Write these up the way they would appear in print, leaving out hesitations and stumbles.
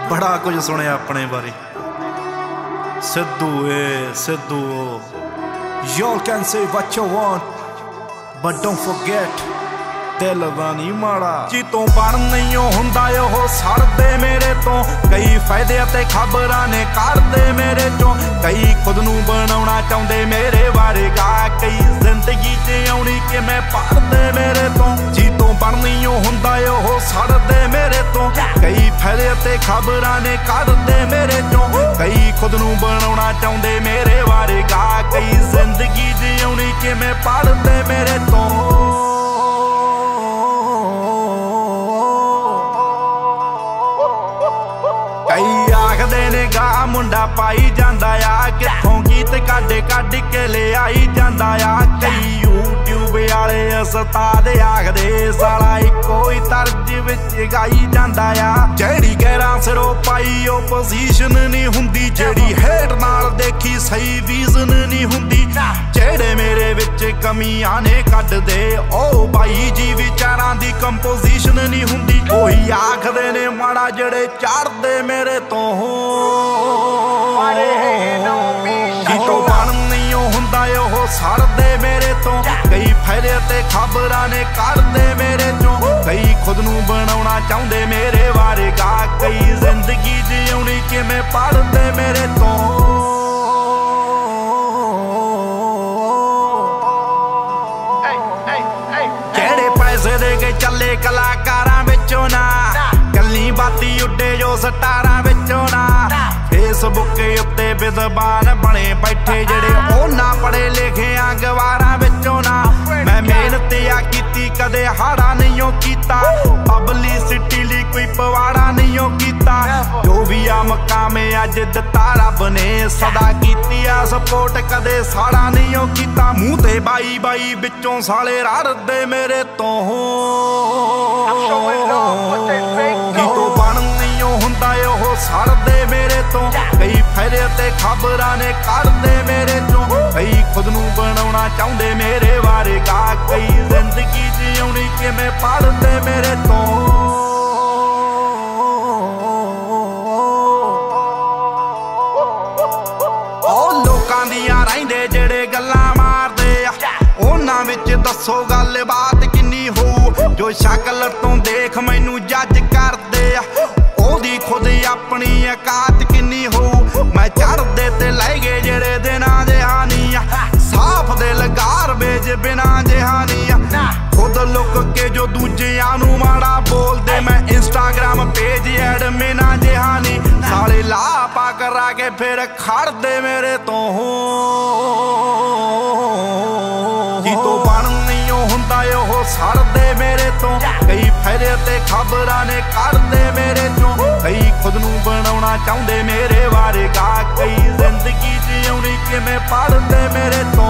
बड़ा कुछ सुने अपने बारे। सिद्धू ए Sidhu, y'all can say what you want but don't forget दिल दा नहीं माड़ा। जितों बन नहीं हुंदा ओह सड़दे मेरे तो, कई फायदे ते खबरां ने करदे मेरे चों, कई खुद नूं बनाउणा चाहुंदे मेरे बारे गा, कई जिंदगी च आउणी कि मैं पढ़दे मेरे तो। जितों बन नहीं हुंदा ओह सड़दे मेरे तो, कई फायदे ते खबरां ने करदे मेरे चों, कई खुद नूं बनाउणा चाहुंदे मेरे बारे गा, कई जिंदगी च आउणी कि मैं पढ़दे मेरे तो। कई आखदे ने गा मुंडा पाई जांदा आ, कित्थों गीत कढ के ले आई जांदा आ, कई यूट्यूब वाले उस्ताद आखदे साला इक्को ही तर्ज विच गाई जांदा आ। जेड़ी गैरां सिरों पाई ओ पोजीशन नहीं हुंदी, जेड़ी हेट नाल देखी सही विजन नहीं हुंदी, जेड़े मेरे विच कमियां ने कढदे ओ भाई जी विचारां दी कंपोजिशन नहीं हुंदी। कोई आखदे ने माड़ा जेड़े चढ़दे मेरे तो, जितों बन नहीं हुंदा ओह सड़दे मेरे तो, कई फायदे ते खबरां ने करदे मेरे चों, कई खुद नूं बनाउणा चाहुंदे मेरे बारे गा, कई जिंदगी जिउणी किवें पढ़दे मेरे तो। जेड़े पैसे दे के चले कलाकारां विचों ना, कल्ली बाती उड्डे जो स्टारां विचों ना, फेसबुक उत्ते विद्वान बने बैठे जेड़े ओना पढ़े लिखे गवारां विचों ना। मैं मेहनत आ कीती कदे हाड़ा नहीं कीता, पब्लिसिटी लई कोई पवाड़ा नहीं कीता, जो भी आ मकाम अज दिता रब ने सदा कीती आ सपोर्ट कदे साड़ा नहीं कीता। मूंह ते बाई बाई विचों साले रड़दे मेरे तो, जितों बन नहीं हुंदा ओह सड़दे मेरे तो, कई फायदे ते खबरां ने करदे मेरे चों, कई खुद नूं बनाउणा चाहुंदे मेरे बारे गा, कई जिंदगी जिउणी किवें पढ़दे मेरे तो। ओ लोकां दियां रहिंदे जेड़े गल्लां मारदे आ, उन्हां विच दस्सो गल बात किन्नी होऊ, जो शक्ल तो देख मैनू जज करदे आ, ओदी खुद अपनी औकात किन्नी होऊ। मैं चढ़दे ते लै गए जेड़े दिनां जहानी आ, साफ दिल गारबेज बिना जहानी आ, खुद लुक के जो दूजियां नू माड़ा बोलदे, मैं इंस्टाग्राम पेज एडमिना जहानी, साले लापा करा के फिर खड़दे मेरे तो। जितों बन नहीं हुंदा ओह सड़दे मेरे तो, कई फायदे ते खबरां ने करदे मेरे चों, कई खुद नूं बनाउणा चाहुंदे मेरे बारे गा, कई जिंदगी जिउणी किवें पढ़दे मेरे तो।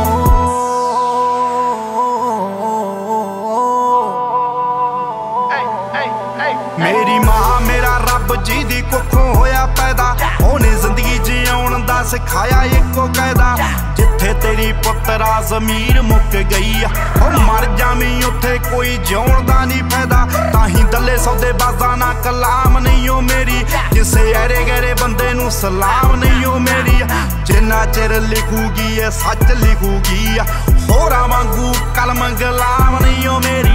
मेरी मां मेरा रब जी दी कुखों होया पैदा, ओने जिंदगी जिउण दा सिखाया इक्को कायदा, जिथे तेरी पुत्तरा ज़मीर मुक गई आ, ओ मर जावीं उत्थे कोई जिउण दा नहीं फायदा, ताही दल्ले सौदे बाज़ा ना कलाम नहीं ओ मेरी, किसे ऐरे गैरे बंदे नूं सलाम नहीं ओ मेरी, जिन्ना चिर लिखूगी ए सच लिखूगी, होरां वांगू कलम गलाम नहीं ओ मेरी।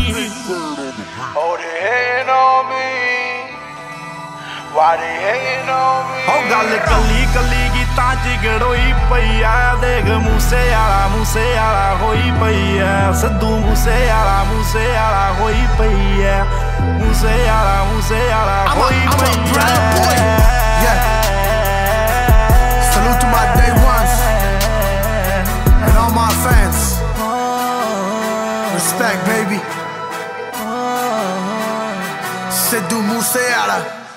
ओ गल कली कली गीतां च गड़ोई पई आ, देख मूसे आला होई पई है, सिद्धू मूसे आला होई पई है, मूसे आला होई पई है। Salute to my day ones and all my fans. Respect, baby. Sidhu Moosewala.